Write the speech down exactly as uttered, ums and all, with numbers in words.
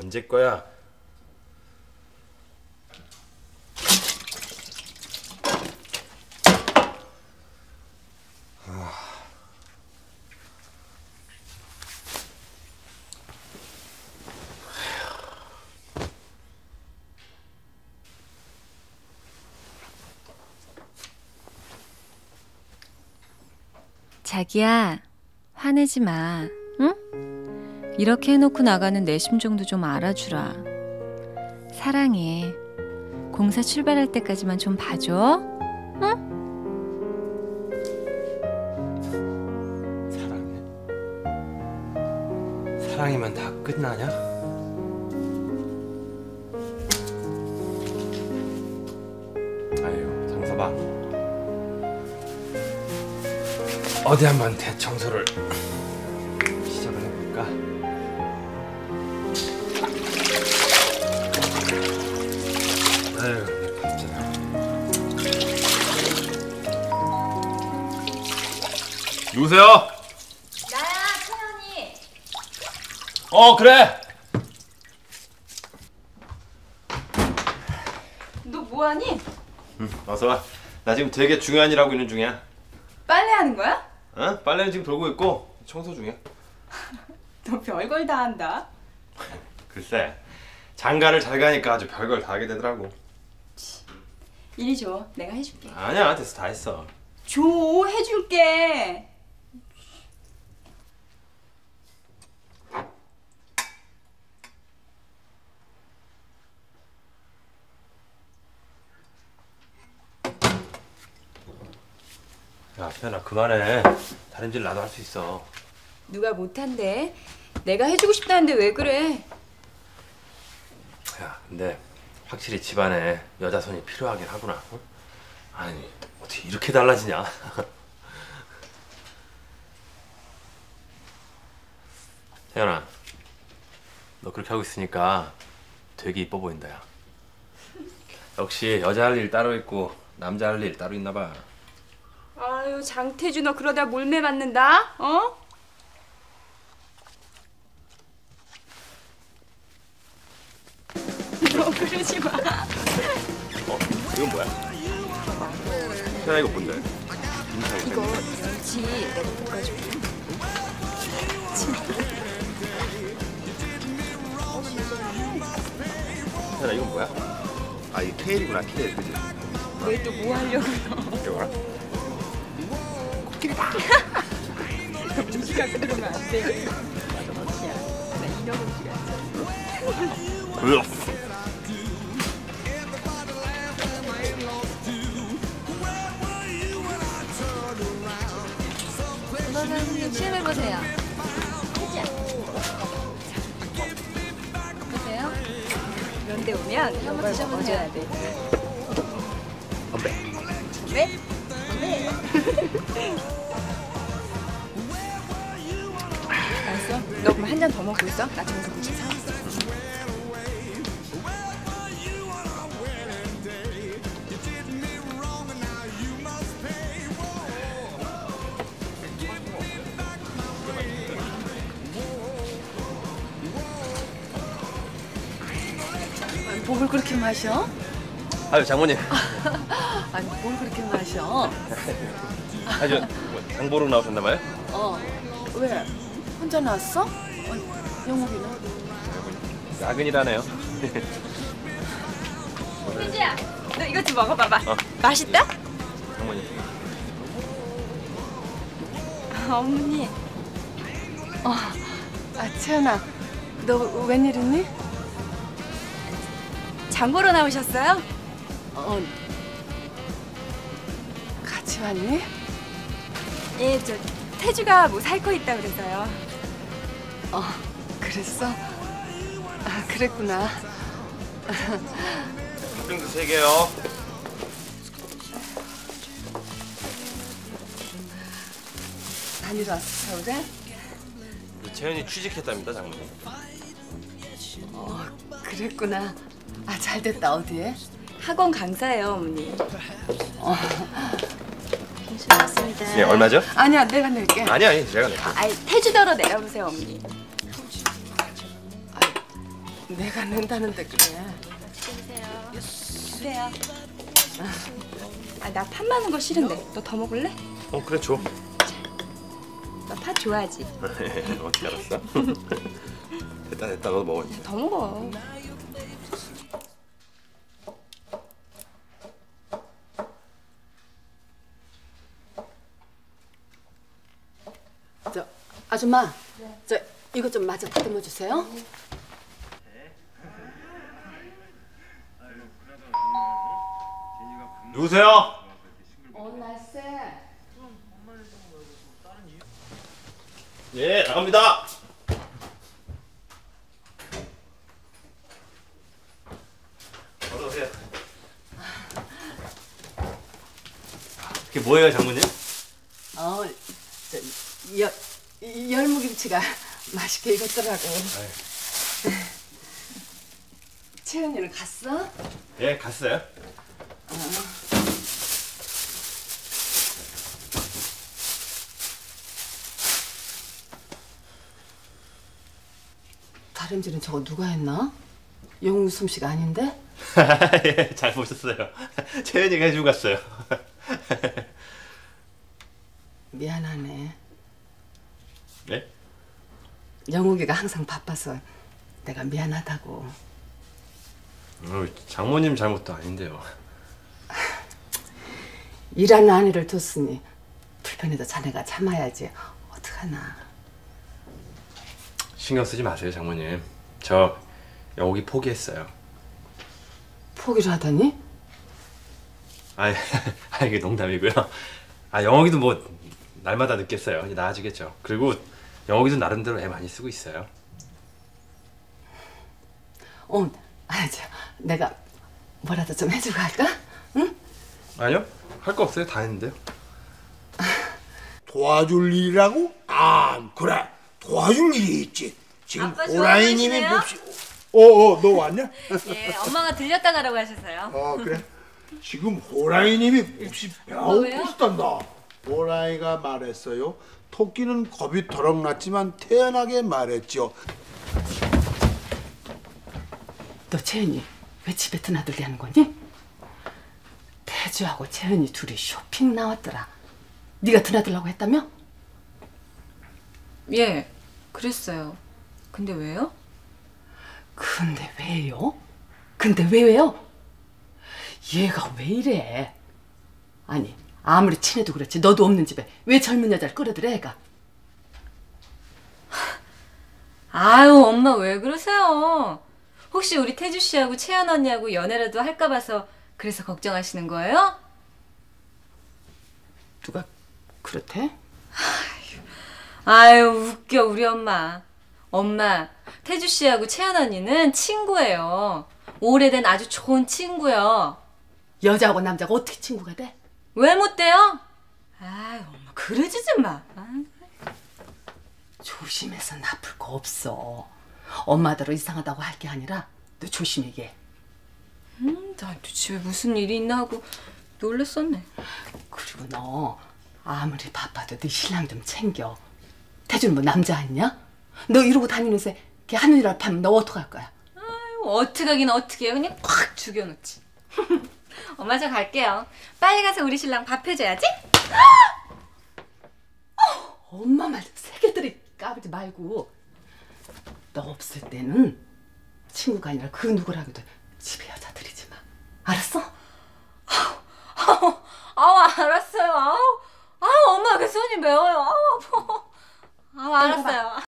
언제 거야? 자기야, 화내지 마, 응? 이렇게 해놓고 나가는 내 심정도 좀 알아주라. 사랑해. 공사 출발할 때까지만 좀 봐줘, 응? 사랑해? 사랑이면 다 끝나냐? 아유, 장서방. 어디 한번 대청소를 시작을 해볼까? 아유, 내 밥잖아. 누구세요? 나야, 채연이. 어, 그래. 너 뭐하니? 응, 어서 와. 나 지금 되게 중요한 일 하고 있는 중이야. 빨래하는 거야? 어? 빨래는 지금 돌고 있고 청소 중이야. 너 별걸 다 한다. 글쎄, 장가를 잘 가니까 아주 별걸 다 하게 되더라고. 이리 줘. 내가 해줄게. 아니야, 됐어. 다 했어. 줘. 해줄게. 야, 태연아, 그만해. 다림질 나도 할 수 있어. 누가 못한대? 내가 해주고 싶다는데 왜 그래? 야, 근데 확실히 집안에 여자 손이 필요하긴 하구나. 어? 아니, 어떻게 이렇게 달라지냐? 태연아, 너 그렇게 하고 있으니까 되게 이뻐 보인다, 야. 역시 여자 할 일 따로 있고 남자 할 일 따로 있나 봐. 아유, 장태주 너 그러다 몰매 맞는다? 어? 너 그러지 마. 어? 이건 뭐야? 태연아, 이거 뭔데? 이거 왠지 내가 볶아줄게. 태연아, 이건 뭐야? 아, 이게 케일이구나, 케일. 그지? 왜 또 뭐 하려고 너? 이거 봐라. 코끼리다. 음식 갖고 그러면 안 돼. 맞아, 맞아. 야, 나 이런 음식 같아. 으악. 그러면 시험해보세요. 보세요. 그런데 오면 이런 걸 먹어줘야 돼. 건배. 네? 네. 알았어? 너 그럼 한 잔 더 먹고 있어? 나 저기서 무슨 사왔어. 뭘 그렇게 마셔? 아유, 장모님. 아니, 뭘 그렇게 마셔? 아주 뭐, 장보러 나오셨나 봐요? 어. 왜? 혼자 나왔어? 어, 영옥이는? 야근이라네요. 희지야, 너 이것 좀 먹어봐봐. 어. 맛있다? 장모님. 아, 어머니. 어, 아, 채연아, 너 웬일이니? 장 보러 나오셨어요? 어, 같이 왔니? 예, 저 태주가 뭐 살 거 있다 그래서요. 어, 그랬어? 아, 그랬구나. 팥빙수 세 개요. 다니러 왔어, 서울에? 우리 채연이 취직했답니다, 장모님. 어, 그랬구나. 아, 잘 됐다. 어디에? 학원 강사예요, 어머니. 어. 고맙습니다. 예, 얼마죠? 아니야, 내가 낼게. 아니, 아니, 제가 낼게요. 아이, 태주더러 내려보세요, 어머니. 내가 낸다는데 그래. 그래요. 아, 나 팥 많은 거 싫은데. 너 더 먹을래? 어 그래 줘. 너 팥 좋아하지? 어떻게 알았어? 됐다 됐다 너도 먹어. 더 먹어. 저 아줌마, 저 이거 좀 마저 다듬어 주세요. 누구세요? 어, 날쌔. 예 나갑니다. 어서 오세요. 그게 뭐예요 장모님? 어, 저 열, 열무김치가 맛있게 익었더라고. 채연이는 갔어? 예 갔어요. 다림질은 저거 누가 했나? 영웅 솜씨가 아닌데? 예, 잘 보셨어요. 채연이가 해주고 갔어요. 미안하네. 네? 영욱이가 항상 바빠서 내가 미안하다고. 어, 장모님 잘못도 아닌데요. 일하는 아내를 뒀으니 불편해도 자네가 참아야지. 어떡하나. 신경 쓰지 마세요 장모님. 저 영옥이 포기했어요. 포기를 하다니? 아, 아 이게 농담이고요. 아 영옥이도 뭐 날마다 늦겠어요. 이제 나아지겠죠. 그리고 영옥이도 나름대로 애 많이 쓰고 있어요. 어, 아, 저, 내가 뭐라도 좀 해주고 할까? 응? 아니요 할 거 없어요. 다 했는데요. 도와줄 일이라고? 아 그래 도와줄 일이 있지. 지금 아빠 오라이님이 좋아하시네요? 몹시 어어 너 왔냐? 예, 엄마가 들렸다 가라고 하셔서요. 어 그래 지금 호랑이님이 몹시 왜요? 배고프시단다. 호랑이가 말했어요. 토끼는 겁이 더럭 났지만 태연하게 말했죠. 너 채연이 왜 집에 드나들게 하는 거니? 태주하고 채연이 둘이 쇼핑 나왔더라. 네가 드나들라고 했다며? 예, 그랬어요. 근데 왜요? 근데 왜요? 근데 왜 왜요? 얘가 왜 이래? 아니 아무리 친해도 그렇지 너도 없는 집에 왜 젊은 여자를 끌어들여 애가? 아유, 엄마 왜 그러세요? 혹시 우리 태주 씨하고 채연 언니하고 연애라도 할까 봐서 그래서 걱정하시는 거예요? 누가 그렇대? 아유, 웃겨 우리 엄마. 엄마, 태주 씨하고 채연 언니는 친구예요. 오래된 아주 좋은 친구요. 여자하고 남자가 어떻게 친구가 돼? 왜 못 돼요? 아유, 엄마 그러지 좀 마. 아유. 조심해서 나쁠 거 없어. 엄마대로 이상하다고 할 게 아니라 너 조심해 얘. 음, 나도 집에 무슨 일이 있나 하고 놀랬었네. 그리고 너 아무리 바빠도 네 신랑 좀 챙겨. 태준 뭐 남자 아니냐? 너 이러고 다니는 새 걔 하늘이라도 파면 너 어떡할 거야? 아유, 어떡하긴 어떡해요. 그냥 콱 죽여놓지. 엄마 저 갈게요. 빨리 가서 우리 신랑 밥 해줘야지. 엄마 말 좀 세게들이 까불지 말고. 너 없을 때는 친구가 아니라 그 누구라고도 집에 여자 들이지 마. 알았어? 아우, 아우 알았어요. 아우, 아우 엄마 그 손이 매워요. 아우 아파. 아우 알았어요.